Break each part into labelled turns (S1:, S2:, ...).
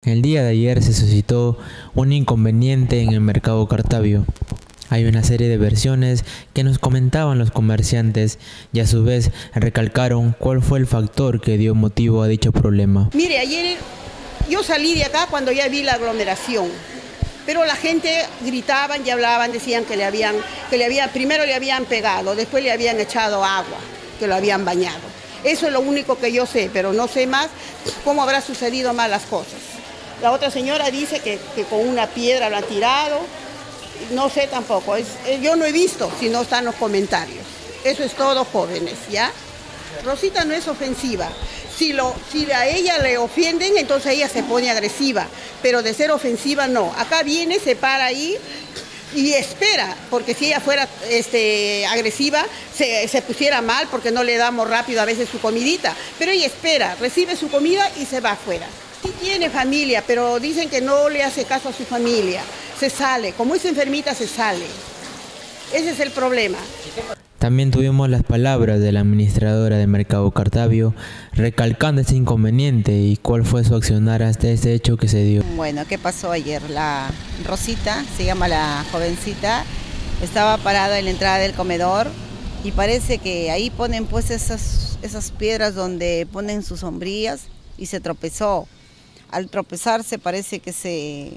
S1: El día de ayer se suscitó un inconveniente en el mercado Cartavio. Hay una serie de versiones que nos comentaban los comerciantes y a su vez recalcaron cuál fue el factor que dio motivo a dicho problema.
S2: Mire, ayer yo salí de acá cuando ya vi la aglomeración, pero la gente gritaban y hablaban, decían primero le habían pegado, después le habían echado agua, que lo habían bañado. Eso es lo único que yo sé, pero no sé más cómo habrá sucedido más las cosas. La otra señora dice que con una piedra lo han tirado, no sé tampoco, yo no he visto si no están los comentarios. Eso es todo, jóvenes, ¿ya? Rosita no es ofensiva. Si a ella le ofenden, entonces ella se pone agresiva, pero de ser ofensiva no. Acá viene, se para ahí y espera, porque si ella fuera agresiva, se pusiera mal porque no le damos rápido a veces su comidita, pero ella espera, recibe su comida y se va afuera. Sí tiene familia, pero dicen que no le hace caso a su familia, se sale, como es enfermita se sale. Ese es el problema.
S1: También tuvimos las palabras de la administradora del mercado Cartavio recalcando este inconveniente y cuál fue su accionar hasta este hecho que se dio.
S3: Bueno, ¿qué pasó ayer? La Rosita, se llama la jovencita, estaba parada en la entrada del comedor y parece que ahí ponen pues esas piedras donde ponen sus sombrillas y se tropezó. Al tropezarse parece que se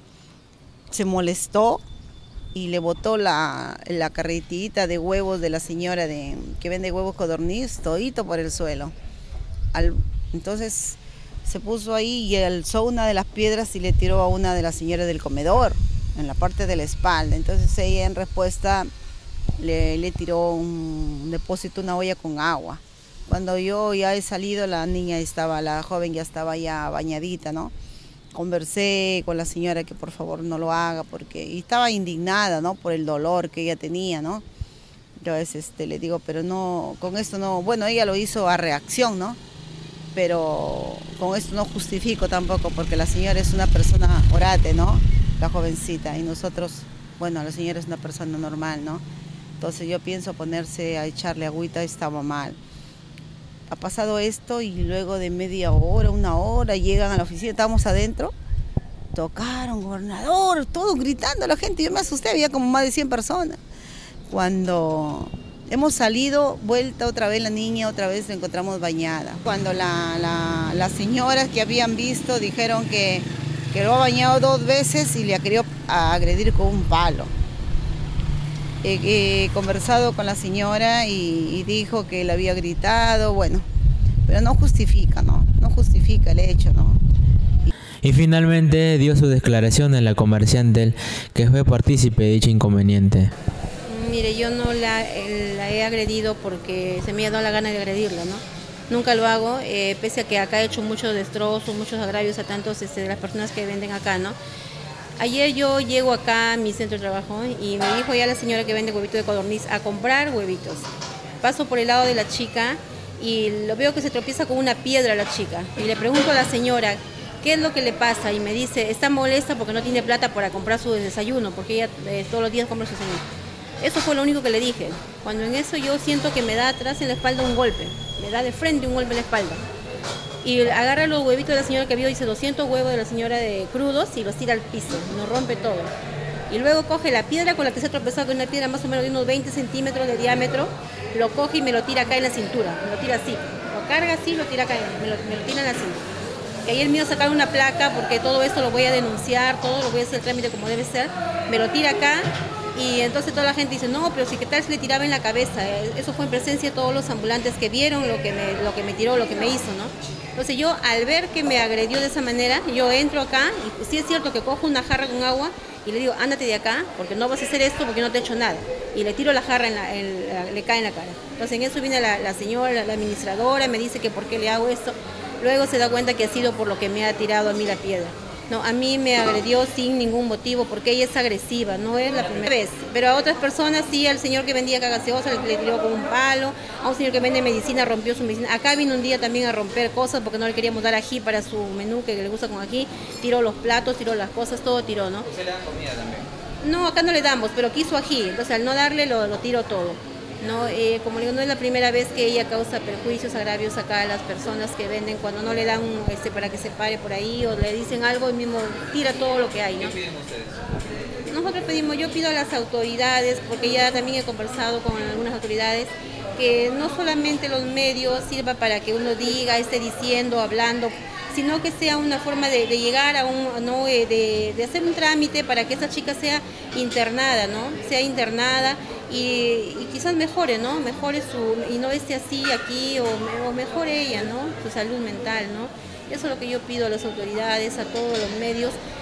S3: molestó y le botó la carretita de huevos de la señora que vende huevos codorniz, todito por el suelo. Entonces se puso ahí y alzó una de las piedras y le tiró a una de las señoras del comedor, en la parte de la espalda. Entonces ella en respuesta le tiró un depósito, una olla con agua. Cuando yo ya he salido, la joven ya estaba ya bañadita, ¿no? Conversé con la señora que por favor no lo haga y estaba indignada, ¿no? Por el dolor que ella tenía, ¿no? Yo a veces le digo, pero no, con esto no, bueno, ella lo hizo a reacción, ¿no? Pero con esto no justifico tampoco, porque la señora es una persona orate, ¿no? La jovencita, y nosotros, bueno, la señora es una persona normal, ¿no? Entonces yo pienso ponerse a echarle agüita, estaba mal. Ha pasado esto y luego de media hora, una hora, llegan a la oficina, estábamos adentro, tocaron, gobernador, todos gritando la gente, yo me asusté, había como más de 100 personas. Cuando hemos salido, vuelta otra vez la niña, otra vez la encontramos bañada. Cuando las señoras que habían visto dijeron que lo ha bañado 2 veces y le ha querido agredir con un palo. He conversado con la señora y dijo que le había gritado, bueno, pero no justifica, ¿no? No justifica el hecho, ¿no?
S1: Y finalmente dio su declaración en la comerciante que fue partícipe de dicho inconveniente.
S4: Mire, yo no la he agredido porque se me ha dado la gana de agredirla, ¿no? Nunca lo hago, pese a que acá he hecho muchos destrozos, muchos agravios a tantos de las personas que venden acá, ¿no? Ayer yo llego acá a mi centro de trabajo y me dijo ya la señora que vende huevitos de codorniz a comprar huevitos. Paso por el lado de la chica y lo veo que se tropieza con una piedra la chica. Y le pregunto a la señora, ¿qué es lo que le pasa? Y me dice, está molesta porque no tiene plata para comprar su desayuno, porque ella todos los días compra su desayuno. Eso fue lo único que le dije. Cuando en eso yo siento que me da atrás en la espalda un golpe, me da de frente un golpe en la espalda. Y agarra los huevitos de la señora que vio, dice 200 huevos de la señora de crudos y los tira al piso, nos rompe todo. Y luego coge la piedra con la que se ha tropezado, con una piedra más o menos de unos 20 centímetros de diámetro, lo coge y me lo tira acá en la cintura, me lo tira así, lo carga así, lo tira acá, me lo tira en la cintura. Y ayer mío sacar una placa porque todo esto lo voy a denunciar, todo lo voy a hacer el trámite como debe ser, me lo tira acá. Y entonces toda la gente dice, no, pero si qué tal si le tiraba en la cabeza. Eso fue en presencia de todos los ambulantes que vieron lo que me tiró, lo que me hizo, ¿no? Entonces yo al ver que me agredió de esa manera, yo entro acá y pues, sí es cierto que cojo una jarra con agua y le digo, ándate de acá porque no vas a hacer esto porque no te he hecho nada. Y le tiro la jarra, le cae en la cara. Entonces en eso viene la señora, la administradora, me dice que por qué le hago esto. Luego se da cuenta que ha sido por lo que me ha tirado a mí la piedra. No, a mí me agredió sin ningún motivo porque ella es agresiva, no es la primera vez. Pero a otras personas sí, al señor que vendía gaseosa le tiró con un palo, a un señor que vende medicina rompió su medicina. Acá vino un día también a romper cosas porque no le queríamos dar ají para su menú que le gusta con ají. Tiró los platos, tiró las cosas, todo tiró, ¿no?
S5: ¿Usted le dan comida también?
S4: No, acá no le damos, pero quiso ají, entonces al no darle lo tiró todo. ¿no? Como digo, no es la primera vez que ella causa perjuicios, agravios acá a las personas que venden, cuando no le dan para que se pare por ahí o le dicen algo, y mismo tira todo lo que hay, ¿no?
S5: ¿Qué piden ustedes?
S4: Nosotros pedimos, yo pido a las autoridades, porque ya también he conversado con algunas autoridades, que no solamente los medios sirva para que uno diga, esté diciendo, hablando, sino que sea una forma de llegar a ¿no? de hacer un trámite para que esa chica sea internada, ¿no? Sea internada y quizás mejore, ¿no? Mejore y no esté así aquí o mejore ella, ¿no? Su salud mental, ¿no? Eso es lo que yo pido a las autoridades, a todos los medios,